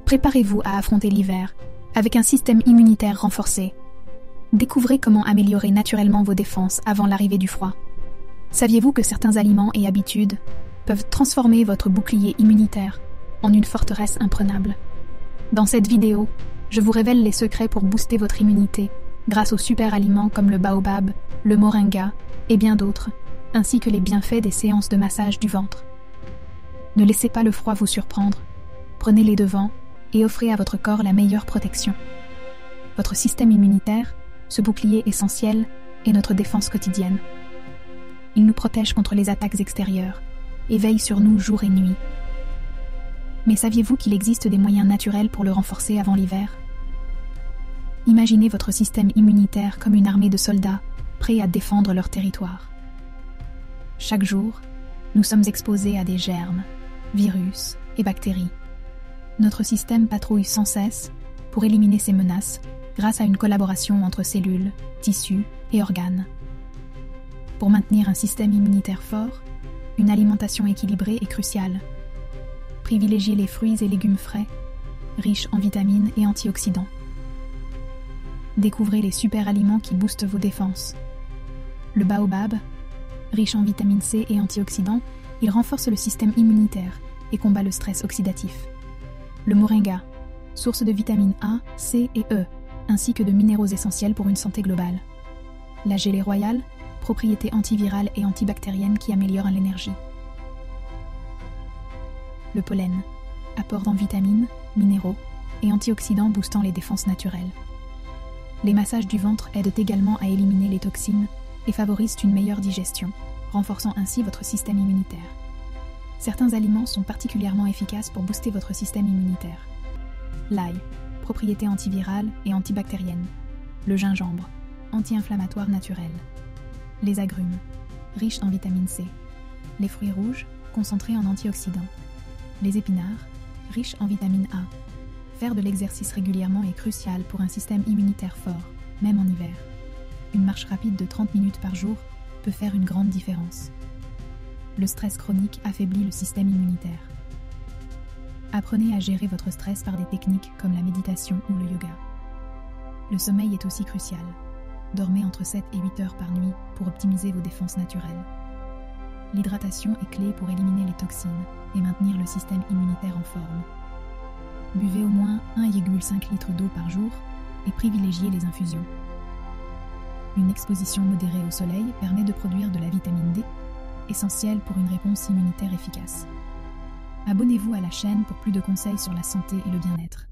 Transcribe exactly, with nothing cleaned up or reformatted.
Préparez-vous à affronter l'hiver avec un système immunitaire renforcé. Découvrez comment améliorer naturellement vos défenses avant l'arrivée du froid. Saviez-vous que certains aliments et habitudes peuvent transformer votre bouclier immunitaire en une forteresse imprenable? Dans cette vidéo, je vous révèle les secrets pour booster votre immunité grâce aux super aliments comme le baobab, le moringa et bien d'autres, ainsi que les bienfaits des séances de massage du ventre. Ne laissez pas le froid vous surprendre, prenez les devants et offrez à votre corps la meilleure protection. Votre système immunitaire, ce bouclier essentiel, est notre défense quotidienne. Il nous protège contre les attaques extérieures et veille sur nous jour et nuit. Mais saviez-vous qu'il existe des moyens naturels pour le renforcer avant l'hiver? Imaginez votre système immunitaire comme une armée de soldats prêts à défendre leur territoire. Chaque jour, nous sommes exposés à des germes, virus et bactéries. Notre système patrouille sans cesse pour éliminer ces menaces grâce à une collaboration entre cellules, tissus et organes. Pour maintenir un système immunitaire fort, une alimentation équilibrée est cruciale. Privilégiez les fruits et légumes frais, riches en vitamines et antioxydants. Découvrez les super aliments qui boostent vos défenses. Le baobab, riche en vitamine C et antioxydants, il renforce le système immunitaire et combat le stress oxydatif. Le moringa, source de vitamines A, C et E, ainsi que de minéraux essentiels pour une santé globale. La gelée royale, propriété antivirale et antibactérienne qui améliore l'énergie. Le pollen, apport en vitamines, minéraux et antioxydants boostant les défenses naturelles. Les massages du ventre aident également à éliminer les toxines et favorisent une meilleure digestion, renforçant ainsi votre système immunitaire. Certains aliments sont particulièrement efficaces pour booster votre système immunitaire. L'ail, propriété antivirale et antibactérienne. Le gingembre, anti-inflammatoire naturel. Les agrumes, riches en vitamine C. Les fruits rouges, concentrés en antioxydants. Les épinards, riches en vitamine A. Faire de l'exercice régulièrement est crucial pour un système immunitaire fort, même en hiver. Une marche rapide de trente minutes par jour peut faire une grande différence. Le stress chronique affaiblit le système immunitaire. Apprenez à gérer votre stress par des techniques comme la méditation ou le yoga. Le sommeil est aussi crucial. Dormez entre sept et huit heures par nuit pour optimiser vos défenses naturelles. L'hydratation est clé pour éliminer les toxines et maintenir le système immunitaire en forme. Buvez au moins un virgule cinq litres d'eau par jour et privilégiez les infusions. Une exposition modérée au soleil permet de produire de la vitamine D, essentielle pour une réponse immunitaire efficace. Abonnez-vous à la chaîne pour plus de conseils sur la santé et le bien-être.